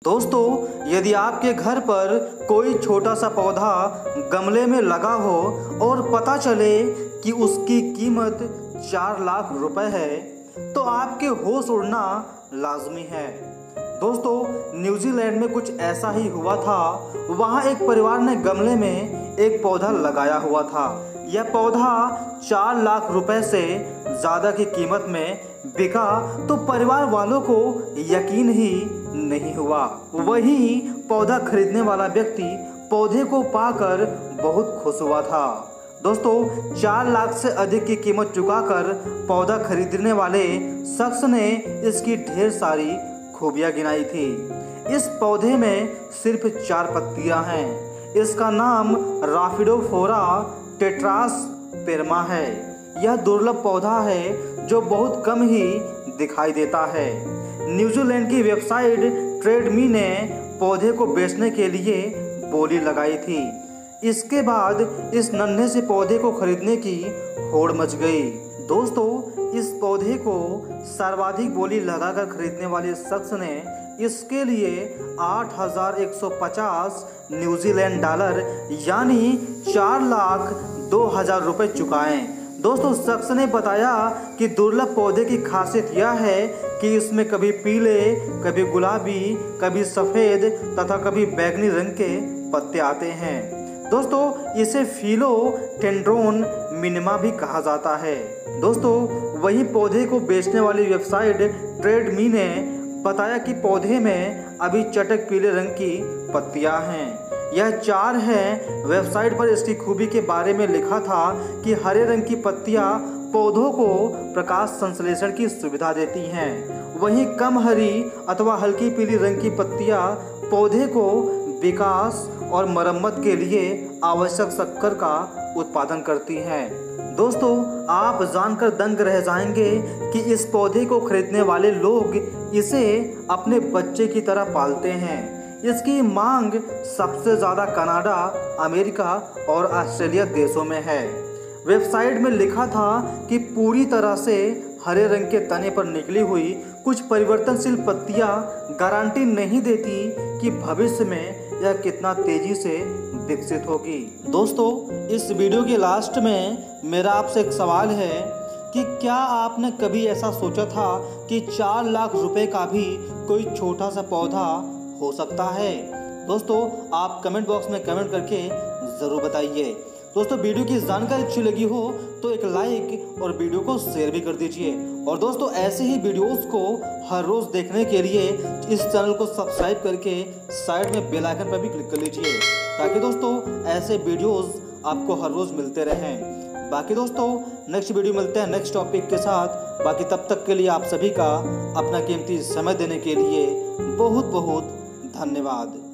दोस्तों, यदि आपके घर पर कोई छोटा सा पौधा गमले में लगा हो और पता चले कि उसकी कीमत 4 लाख रुपए है, तो आपके होश उड़ना लाजमी है। दोस्तों, न्यूजीलैंड में कुछ ऐसा ही हुआ था। वहाँ एक परिवार ने गमले में एक पौधा लगाया हुआ था। यह पौधा 4 लाख रुपए से ज़्यादा की कीमत में बिका तो परिवार वालों को यकीन ही नहीं हुआ। वहीं पौधा खरीदने वाला व्यक्ति पौधे को पाकर बहुत खुश हुआ था। दोस्तों, 4 लाख से अधिक की कीमत चुकाकर पौधा खरीदने वाले शख्स ने इसकी ढेर सारी खूबियां गिनाई थी। इस पौधे में सिर्फ 4 पत्तियां हैं। इसका नाम राफिडोफोरा टेट्रासपेर्मा है। यह दुर्लभ पौधा है जो बहुत कम ही दिखाई देता है। न्यूजीलैंड की वेबसाइट ट्रेडमी ने पौधे को बेचने के लिए बोली लगाई थी। इसके बाद इस नन्हे से पौधे को खरीदने की होड़ मच गई। दोस्तों, इस पौधे को सर्वाधिक बोली लगाकर खरीदने वाले शख्स ने इसके लिए 8,150 न्यूजीलैंड डॉलर यानी 4,02,000 रुपए चुकाए। दोस्तों, शख्स ने बताया कि दुर्लभ पौधे की खासियत यह है कि इसमें कभी पीले, कभी गुलाबी, कभी सफ़ेद तथा कभी बैंगनी रंग के पत्ते आते हैं। दोस्तों, इसे फिलोडेंड्रोन मिनिमा भी कहा जाता है। दोस्तों, वहीं पौधे को बेचने वाली वेबसाइट ट्रेडमी ने बताया कि पौधे में अभी चटक पीले रंग की पत्तियां हैं। यह 4 है। वेबसाइट पर इसकी खूबी के बारे में लिखा था कि हरे रंग की पत्तियां पौधों को प्रकाश संश्लेषण की सुविधा देती हैं। वहीं कम हरी अथवा हल्की पीली रंग की पत्तियां पौधे को विकास और मरम्मत के लिए आवश्यक शक्कर का उत्पादन करती हैं। दोस्तों, आप जानकर दंग रह जाएंगे कि इस पौधे को खरीदने वाले लोग इसे अपने बच्चे की तरह पालते हैं। इसकी मांग सबसे ज़्यादा कनाडा, अमेरिका और ऑस्ट्रेलिया देशों में है। वेबसाइट में लिखा था कि पूरी तरह से हरे रंग के तने पर निकली हुई कुछ परिवर्तनशील पत्तियां गारंटी नहीं देती कि भविष्य में यह कितना तेजी से विकसित होगी। दोस्तों, इस वीडियो के लास्ट में मेरा आपसे एक सवाल है कि क्या आपने कभी ऐसा सोचा था कि 4 लाख रुपए का भी कोई छोटा सा पौधा हो सकता है? दोस्तों, आप कमेंट बॉक्स में कमेंट करके ज़रूर बताइए। दोस्तों, वीडियो की जानकारी अच्छी लगी हो तो एक लाइक और वीडियो को शेयर भी कर दीजिए। और दोस्तों, ऐसे ही वीडियोस को हर रोज़ देखने के लिए इस चैनल को सब्सक्राइब करके साइड में बेल आइकन पर भी क्लिक कर लीजिए, ताकि दोस्तों ऐसे वीडियोस आपको हर रोज़ मिलते रहें। बाकी दोस्तों, नेक्स्ट वीडियो मिलते हैं नेक्स्ट टॉपिक के साथ। बाकी तब तक के लिए आप सभी का अपना कीमती समय देने के लिए बहुत बहुत धन्यवाद।